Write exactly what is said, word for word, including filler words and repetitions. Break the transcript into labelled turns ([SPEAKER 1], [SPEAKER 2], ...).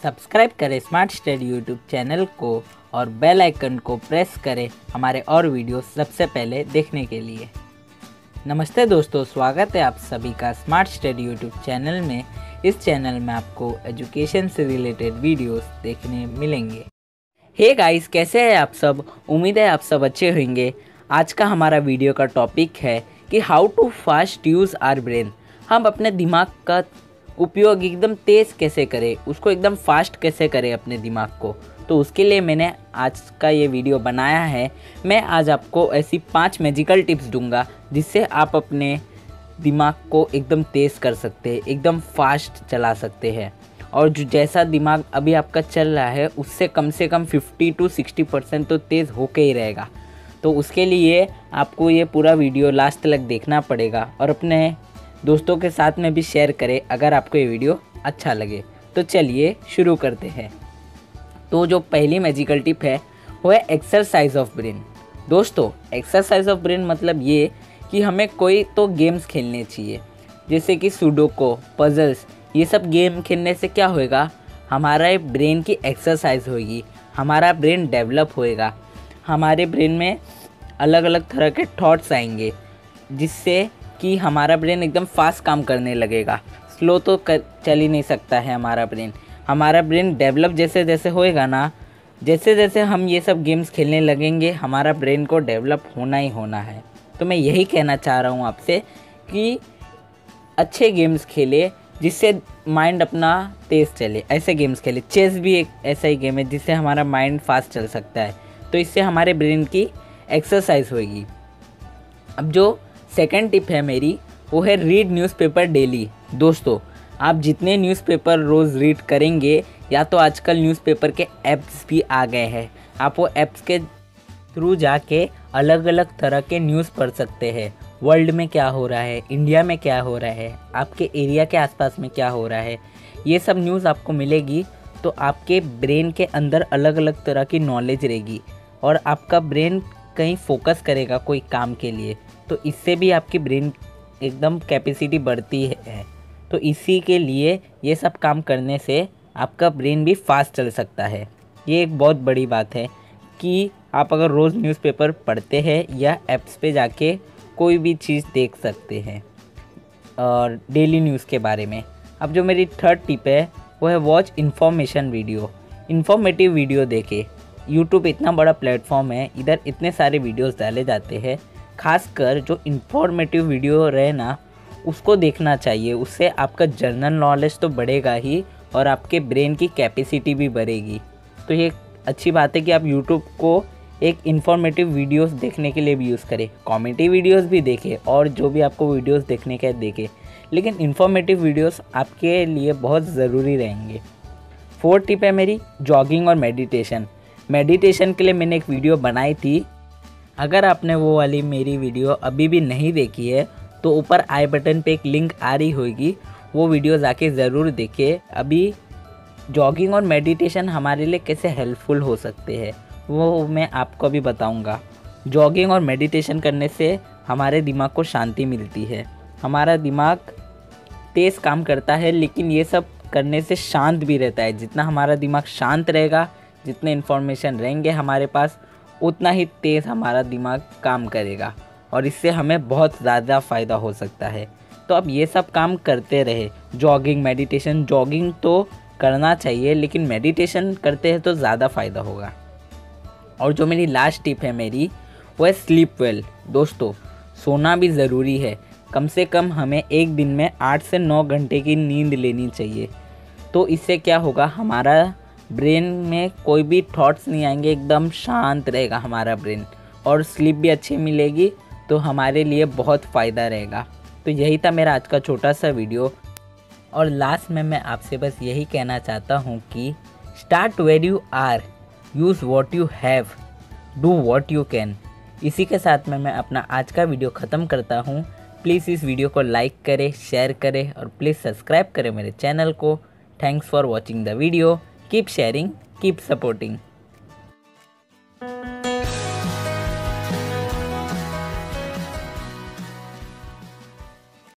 [SPEAKER 1] Subscribe करें smart study YouTube channel को और बेल आइकन को प्रेस करें हमारे और वीडियो सबसे पहले देखने के लिए। नमस्ते दोस्तों, स्वागत है आप सभी का स्मार्ट स्टडी यूट्यूब चैनल में। इस चैनल में आपको एजुकेशन से रिलेटेड वीडियोस देखने मिलेंगे। हे गाइस, कैसे हैं आप सब? उम्मीद है आप सब अच्छे होंगे। आज का हमारा वीडियो का टॉपिक है कि how to fast use our brain. हम अपने दिमाग का उपयोग एकदम तेज़ कैसे करें, उसको एकदम फास्ट कैसे करें अपने दिमाग को। तो उसके लिए मैंने आज का ये वीडियो बनाया है। मैं आज आपको ऐसी पांच मैजिकल टिप्स दूंगा जिससे आप अपने दिमाग को एकदम तेज़ कर सकते हैं, एकदम फास्ट चला सकते हैं। और जो जैसा दिमाग अभी आपका चल रहा है उससे कम से कम पचास टू साठ परसेंट तो तेज़ होके ही रहेगा। तो उसके लिए आपको ये पूरा वीडियो लास्ट तक देखना पड़ेगा और अपने दोस्तों के साथ में भी शेयर करें अगर आपको ये वीडियो अच्छा लगे। तो चलिए शुरू करते हैं। तो जो पहली मैजिकल टिप है वो है एक्सरसाइज ऑफ ब्रेन। दोस्तों, एक्सरसाइज ऑफ ब्रेन मतलब ये कि हमें कोई तो गेम्स खेलने चाहिए, जैसे कि सुडोको, पजल्स। ये सब गेम खेलने से क्या होएगा, हमारा ब्रेन की एक्सरसाइज होगी, हमारा ब्रेन डेवलप होएगा, हमारे ब्रेन में अलग अलग तरह के थॉट्स आएंगे जिससे कि हमारा ब्रेन एकदम फास्ट काम करने लगेगा। स्लो तो कर चल ही नहीं सकता है हमारा ब्रेन। हमारा ब्रेन डेवलप जैसे जैसे होएगा ना, जैसे जैसे हम ये सब गेम्स खेलने लगेंगे, हमारा ब्रेन को डेवलप होना ही होना है। तो मैं यही कहना चाह रहा हूँ आपसे कि अच्छे गेम्स खेले जिससे माइंड अपना तेज़ चले। ऐसे गेम्स खेले। चेस भी एक ऐसा ही गेम है जिससे हमारा माइंड फास्ट चल सकता है। तो इससे हमारे ब्रेन की एक्सरसाइज होएगी। अब जो सेकंड टिप है मेरी वो है रीड न्यूज़पेपर डेली। दोस्तों, आप जितने न्यूज़पेपर रोज़ रीड करेंगे, या तो आजकल न्यूज़पेपर के ऐप्स भी आ गए हैं, आप वो ऐप्स के थ्रू जाके अलग अलग तरह के न्यूज़ पढ़ सकते हैं। वर्ल्ड में क्या हो रहा है, इंडिया में क्या हो रहा है, आपके एरिया के आसपास में क्या हो रहा है, ये सब न्यूज़ आपको मिलेगी। तो आपके ब्रेन के अंदर अलग अलग तरह की नॉलेज रहेगी और आपका ब्रेन कहीं फोकस करेगा कोई काम के लिए। तो इससे भी आपकी ब्रेन एकदम कैपेसिटी बढ़ती है। तो इसी के लिए ये सब काम करने से आपका ब्रेन भी फास्ट चल सकता है। ये एक बहुत बड़ी बात है कि आप अगर रोज़ न्यूज़पेपर पढ़ते हैं या ऐप्स पे जाके कोई भी चीज़ देख सकते हैं और डेली न्यूज़ के बारे में। अब जो मेरी थर्ड टिप है वो है watch information video. Informative video देखे। यूट्यूब इतना बड़ा प्लेटफॉर्म है, इधर इतने सारे वीडियोस डाले जाते हैं। खासकर जो इन्फॉर्मेटिव वीडियो रहे ना, उसको देखना चाहिए। उससे आपका जनरल नॉलेज तो बढ़ेगा ही और आपके ब्रेन की कैपेसिटी भी बढ़ेगी। तो ये अच्छी बात है कि आप यूट्यूब को एक इन्फॉर्मेटिव वीडियोस देखने के लिए भी यूज़ करें। कॉमेडी वीडियोस भी देखें और जो भी आपको वीडियोस देखने के देखें, लेकिन इन्फॉर्मेटिव वीडियोस आपके लिए बहुत ज़रूरी रहेंगे। फोर्थ टिप है मेरी जॉगिंग और मेडिटेशन। मेडिटेशन के लिए मैंने एक वीडियो बनाई थी। अगर आपने वो वाली मेरी वीडियो अभी भी नहीं देखी है तो ऊपर आई बटन पे एक लिंक आ रही होगी, वो वीडियो जाके ज़रूर देखिए। अभी जॉगिंग और मेडिटेशन हमारे लिए कैसे हेल्पफुल हो सकते हैं वो मैं आपको अभी बताऊंगा। जॉगिंग और मेडिटेशन करने से हमारे दिमाग को शांति मिलती है। हमारा दिमाग तेज़ काम करता है, लेकिन ये सब करने से शांत भी रहता है। जितना हमारा दिमाग शांत रहेगा, जितने इन्फॉर्मेशन रहेंगे हमारे पास, उतना ही तेज़ हमारा दिमाग काम करेगा और इससे हमें बहुत ज़्यादा फ़ायदा हो सकता है। तो अब ये सब काम करते रहे, जॉगिंग, मेडिटेशन। जॉगिंग तो करना चाहिए, लेकिन मेडिटेशन करते हैं तो ज़्यादा फ़ायदा होगा। और जो मेरी लास्ट टिप है मेरी वो है स्लीप वेल। दोस्तों, सोना भी ज़रूरी है। कम से कम हमें एक दिन में आठ से नौ घंटे की नींद लेनी चाहिए। तो इससे क्या होगा, हमारा ब्रेन में कोई भी थॉट्स नहीं आएंगे, एकदम शांत रहेगा हमारा ब्रेन और स्लीप भी अच्छी मिलेगी। तो हमारे लिए बहुत फ़ायदा रहेगा। तो यही था मेरा आज का छोटा सा वीडियो। और लास्ट में मैं आपसे बस यही कहना चाहता हूँ कि start where you are, use what you have, do what you can. इसी के साथ में मैं अपना आज का वीडियो ख़त्म करता हूँ। प्लीज़ इस वीडियो को लाइक करें, शेयर करें और प्लीज़ सब्सक्राइब करें मेरे चैनल को। Thanks for watching the video. Keep sharing, keep supporting.